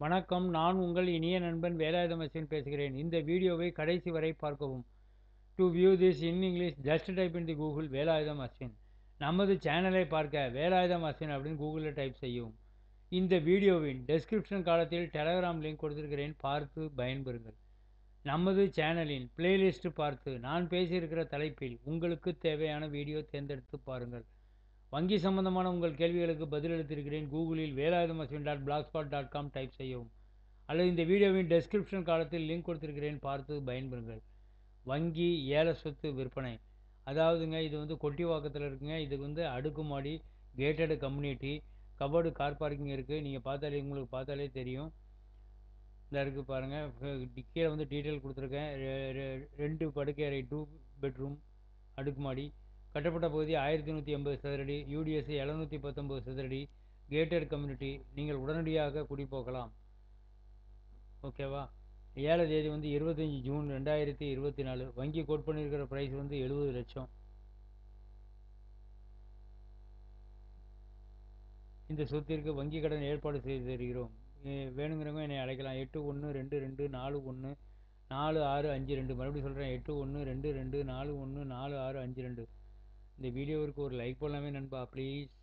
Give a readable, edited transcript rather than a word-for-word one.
வணக்கம். நான் உங்கள் இனிய நண்பன் வேலாயுதம் அஸ்வின் பேசுகிறேன். இந்த வீடியோவை கடைசி வரை பார்க்கவும். To view this in English just type in the Google Velayudham Ashwin. நமது சேனலை பார்க்க வேலாயுதம் அஸ்வின் அப்படின்னு கூகுளில் டைப் செய்யவும். இந்த வீடியோவின் டெஸ்கிரிப்ஷன் காலத்தில் டெலகிராம் லிங்க் கொடுத்திருக்கிறேன், பார்த்து பயன்பெறுங்கள். நமது சேனலின் பிளேலிஸ்ட் பார்த்து நான் பேசியிருக்கிற தலைப்பில் உங்களுக்கு தேவையான வீடியோ தேர்ந்தெடுத்து பாருங்கள். வங்கி சம்பந்தமான உங்கள் கேள்விகளுக்கு பதிலளித்திருக்கிறேன். கூகுளில் வேலாயுதம் அஸ்வின் .blogspot.com டைப் செய்யவும், அல்லது இந்த வீடியோவின் டெஸ்கிரிப்ஷன் காலத்தில் லிங்க் கொடுத்திருக்கிறேன், பார்த்து பயன்பெறுங்கள். வங்கி ஏல சொத்து விற்பனை, அதாவதுங்க இது வந்து கொட்டிவாக்கத்தில் இருக்குங்க. இதுக்கு வந்து அடுக்குமாடி, gated community, cupboard, car parking இருக்குது. நீங்கள் பார்த்தாலே உங்களுக்கு பார்த்தாலே தெரியும். இந்த இருக்குது பாருங்கள், கீழே வந்து டீட்டெயில் கொடுத்துருக்கேன். 2 படுக்கை அறை, 2 பெட்ரூம், அடுக்குமாடி. கட்டப்பட்ட பகுதி 1180 சதுரடி, யூடிஎஸ் 719 சதுரடி, கேட்டட் கம்யூனிட்டி. நீங்கள் உடனடியாக குடிபோகலாம். ஓகேவா? ஏல தேதி வந்து 25 ஜூன் 2024. வங்கி கோட் பண்ணியிருக்கிற ப்ரைஸ் வந்து 70 லட்சம். இந்த சொத்திற்கு வங்கி கடன் ஏற்பாடு செய்து தருகிறோம். வேணுங்கிறவங்க என்னை அழைக்கலாம். 812224145652. மறுபடியும் சொல்கிறேன், 812224145652. இந்த வீடியோவிற்கு ஒரு லைக் போடலாமே நண்பா, ப்ளீஸ்.